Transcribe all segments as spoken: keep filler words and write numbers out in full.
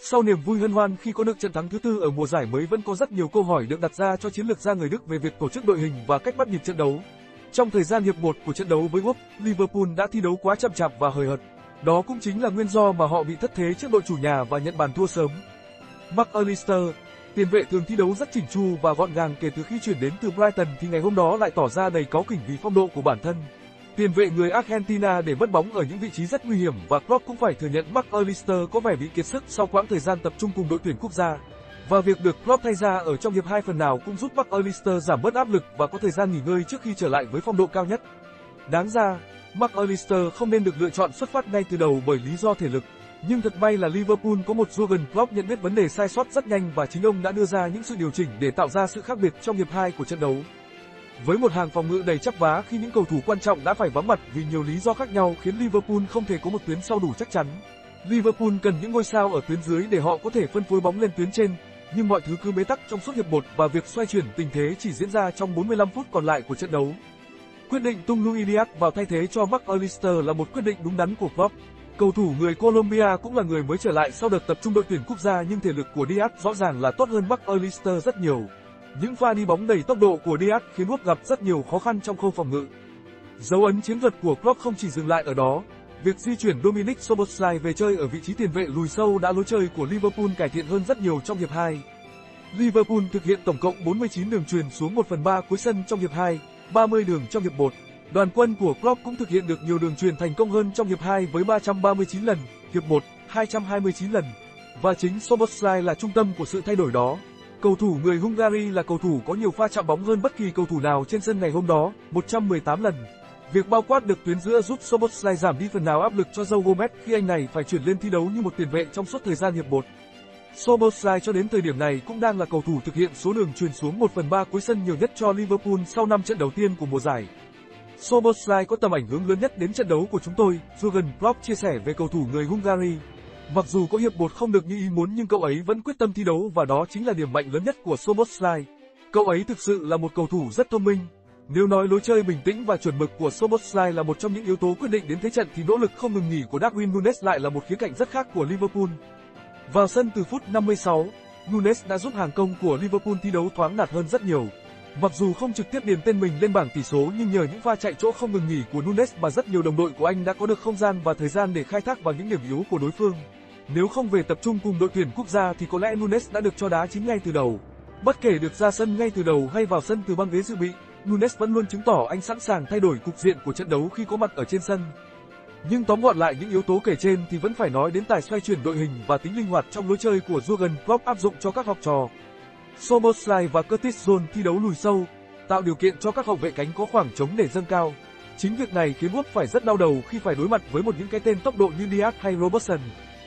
Sau niềm vui hân hoan khi có được trận thắng thứ tư ở mùa giải mới, vẫn có rất nhiều câu hỏi được đặt ra cho chiến lược gia người Đức về việc tổ chức đội hình và cách bắt nhịp trận đấu. Trong thời gian hiệp một của trận đấu với Wolves, Liverpool đã thi đấu quá chậm chạp và hời hợt. Đó cũng chính là nguyên do mà họ bị thất thế trước đội chủ nhà và nhận bàn thua sớm. Mac Allister, tiền vệ thường thi đấu rất chỉnh chu và gọn gàng kể từ khi chuyển đến từ Brighton, thì ngày hôm đó lại tỏ ra đầy cáu kỉnh vì phong độ của bản thân. Tiền vệ người Argentina để mất bóng ở những vị trí rất nguy hiểm, và Klopp cũng phải thừa nhận Mac Allister có vẻ bị kiệt sức sau quãng thời gian tập trung cùng đội tuyển quốc gia. Và việc được Klopp thay ra ở trong hiệp hai phần nào cũng giúp Mac Allister giảm bớt áp lực và có thời gian nghỉ ngơi trước khi trở lại với phong độ cao nhất. Đáng ra, Mac Allister không nên được lựa chọn xuất phát ngay từ đầu bởi lý do thể lực. Nhưng thật may là Liverpool có một Jurgen Klopp nhận biết vấn đề sai sót rất nhanh, và chính ông đã đưa ra những sự điều chỉnh để tạo ra sự khác biệt trong hiệp hai của trận đấu. Với một hàng phòng ngự đầy chắp vá khi những cầu thủ quan trọng đã phải vắng mặt vì nhiều lý do khác nhau, khiến Liverpool không thể có một tuyến sau đủ chắc chắn. Liverpool cần những ngôi sao ở tuyến dưới để họ có thể phân phối bóng lên tuyến trên, nhưng mọi thứ cứ bế tắc trong suốt hiệp một và việc xoay chuyển tình thế chỉ diễn ra trong bốn mươi lăm phút còn lại của trận đấu. Quyết định tung Luis Diaz vào thay thế cho Mac Allister là một quyết định đúng đắn của Klopp. Cầu thủ người Colombia cũng là người mới trở lại sau đợt tập trung đội tuyển quốc gia, nhưng thể lực của Diaz rõ ràng là tốt hơn Mac Allister rất nhiều. Những pha đi bóng đầy tốc độ của Diaz khiến Wolves gặp rất nhiều khó khăn trong khâu phòng ngự. Dấu ấn chiến thuật của Klopp không chỉ dừng lại ở đó. Việc di chuyển Dominic Szoboszlai về chơi ở vị trí tiền vệ lùi sâu đã lối chơi của Liverpool cải thiện hơn rất nhiều trong hiệp hai. Liverpool thực hiện tổng cộng bốn mươi chín đường chuyền xuống một phần ba cuối sân trong hiệp hai, ba mươi đường trong hiệp một. Đoàn quân của Klopp cũng thực hiện được nhiều đường chuyền thành công hơn trong hiệp hai với ba trăm ba mươi chín lần, hiệp một hai trăm hai mươi chín lần. Và chính Szoboszlai là trung tâm của sự thay đổi đó. Cầu thủ người Hungary là cầu thủ có nhiều pha chạm bóng hơn bất kỳ cầu thủ nào trên sân ngày hôm đó, một trăm mười tám lần. Việc bao quát được tuyến giữa giúp Szoboszlai giảm đi phần nào áp lực cho Joe Gomez khi anh này phải chuyển lên thi đấu như một tiền vệ trong suốt thời gian hiệp một. Szoboszlai cho đến thời điểm này cũng đang là cầu thủ thực hiện số đường chuyền xuống một phần ba cuối sân nhiều nhất cho Liverpool sau năm trận đầu tiên của mùa giải. Szoboszlai có tầm ảnh hưởng lớn nhất đến trận đấu của chúng tôi, Jurgen Klopp chia sẻ về cầu thủ người Hungary. Mặc dù có hiệp một không được như ý muốn, nhưng cậu ấy vẫn quyết tâm thi đấu và đó chính là điểm mạnh lớn nhất của Szoboszlai. Cậu ấy thực sự là một cầu thủ rất thông minh. Nếu nói lối chơi bình tĩnh và chuẩn mực của Szoboszlai là một trong những yếu tố quyết định đến thế trận, thì nỗ lực không ngừng nghỉ của Darwin Núñez lại là một khía cạnh rất khác của Liverpool. Vào sân từ phút năm mươi sáu, Núñez đã giúp hàng công của Liverpool thi đấu thoáng đạt hơn rất nhiều. Mặc dù không trực tiếp điền tên mình lên bảng tỷ số, nhưng nhờ những pha chạy chỗ không ngừng nghỉ của Núñez mà rất nhiều đồng đội của anh đã có được không gian và thời gian để khai thác vào những điểm yếu của đối phương. Nếu không về tập trung cùng đội tuyển quốc gia thì có lẽ Núñez đã được cho đá chính ngay từ đầu. Bất kể được ra sân ngay từ đầu hay vào sân từ băng ghế dự bị, Núñez vẫn luôn chứng tỏ anh sẵn sàng thay đổi cục diện của trận đấu khi có mặt ở trên sân. Nhưng tóm gọn lại những yếu tố kể trên thì vẫn phải nói đến tài xoay chuyển đội hình và tính linh hoạt trong lối chơi của Jurgen Klopp áp dụng cho các học trò. Szoboszlai và Curtis Jones thi đấu lùi sâu, tạo điều kiện cho các hậu vệ cánh có khoảng trống để dâng cao. Chính việc này khiến Wolves phải rất đau đầu khi phải đối mặt với một những cái tên tốc độ như Diaz hay Robertson.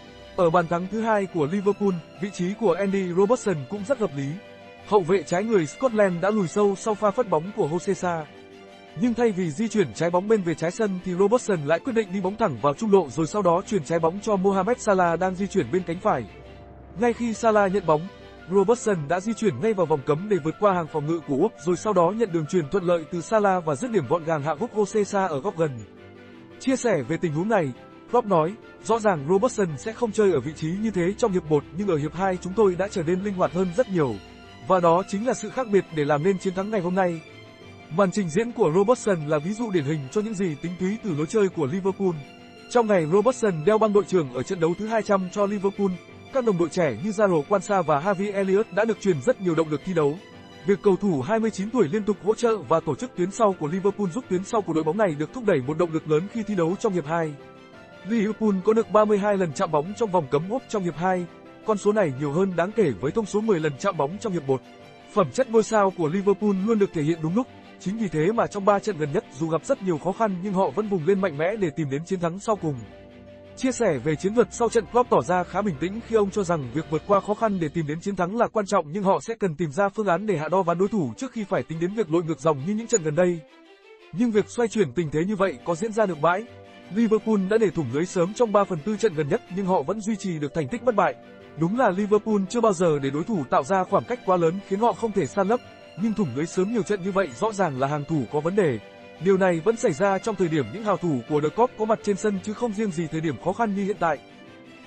Ở bàn thắng thứ hai của Liverpool, vị trí của Andy Robertson cũng rất hợp lý. Hậu vệ trái người Scotland đã lùi sâu sau pha phất bóng của Jose Sa. Nhưng thay vì di chuyển trái bóng bên về trái sân thì Robertson lại quyết định đi bóng thẳng vào trung lộ, rồi sau đó chuyển trái bóng cho Mohamed Salah đang di chuyển bên cánh phải. Ngay khi Salah nhận bóng, Robertson đã di chuyển ngay vào vòng cấm để vượt qua hàng phòng ngự của Wolves, rồi sau đó nhận đường chuyền thuận lợi từ Salah và dứt điểm gọn gàng hạ gốc Jose Sa ở góc gần. Chia sẻ về tình huống này, Klopp nói, rõ ràng Robertson sẽ không chơi ở vị trí như thế trong hiệp một, nhưng ở hiệp hai chúng tôi đã trở nên linh hoạt hơn rất nhiều. Và đó chính là sự khác biệt để làm nên chiến thắng ngày hôm nay. Màn trình diễn của Robertson là ví dụ điển hình cho những gì tính túy từ lối chơi của Liverpool. Trong ngày Robertson đeo băng đội trưởng ở trận đấu thứ hai trăm cho Liverpool, các đồng đội trẻ như Jadon Quansah và Harvey Elliott đã được truyền rất nhiều động lực thi đấu. Việc cầu thủ hai mươi chín tuổi liên tục hỗ trợ và tổ chức tuyến sau của Liverpool giúp tuyến sau của đội bóng này được thúc đẩy một động lực lớn khi thi đấu trong hiệp hai. Liverpool có được ba mươi hai lần chạm bóng trong vòng cấm Wolves trong hiệp hai, con số này nhiều hơn đáng kể với thông số mười lần chạm bóng trong hiệp một. Phẩm chất ngôi sao của Liverpool luôn được thể hiện đúng lúc, chính vì thế mà trong ba trận gần nhất dù gặp rất nhiều khó khăn nhưng họ vẫn vùng lên mạnh mẽ để tìm đến chiến thắng sau cùng. Chia sẻ về chiến thuật sau trận, Klopp tỏ ra khá bình tĩnh khi ông cho rằng việc vượt qua khó khăn để tìm đến chiến thắng là quan trọng, nhưng họ sẽ cần tìm ra phương án để hạ đo ván đối thủ trước khi phải tính đến việc lội ngược dòng như những trận gần đây. Nhưng việc xoay chuyển tình thế như vậy có diễn ra được bãi. Liverpool đã để thủng lưới sớm trong ba phần tư trận gần nhất nhưng họ vẫn duy trì được thành tích bất bại. Đúng là Liverpool chưa bao giờ để đối thủ tạo ra khoảng cách quá lớn khiến họ không thể san lấp, nhưng thủng lưới sớm nhiều trận như vậy rõ ràng là hàng thủ có vấn đề. Điều này vẫn xảy ra trong thời điểm những hào thủ của The Cop có mặt trên sân chứ không riêng gì thời điểm khó khăn như hiện tại.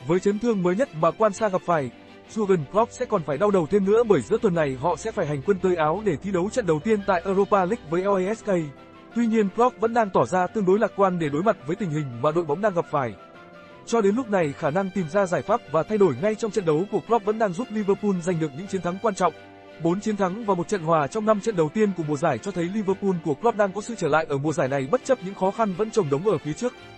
Với chấn thương mới nhất mà Quan Sa gặp phải, Jurgen Klopp sẽ còn phải đau đầu thêm nữa bởi giữa tuần này họ sẽ phải hành quân tới Áo để thi đấu trận đầu tiên tại Europa League với lờ a ét ca. Tuy nhiên Klopp vẫn đang tỏ ra tương đối lạc quan để đối mặt với tình hình mà đội bóng đang gặp phải. Cho đến lúc này, khả năng tìm ra giải pháp và thay đổi ngay trong trận đấu của Klopp vẫn đang giúp Liverpool giành được những chiến thắng quan trọng. bốn chiến thắng và một trận hòa trong năm trận đầu tiên của mùa giải cho thấy Liverpool của Klopp đang có sự trở lại ở mùa giải này bất chấp những khó khăn vẫn chồng đống ở phía trước.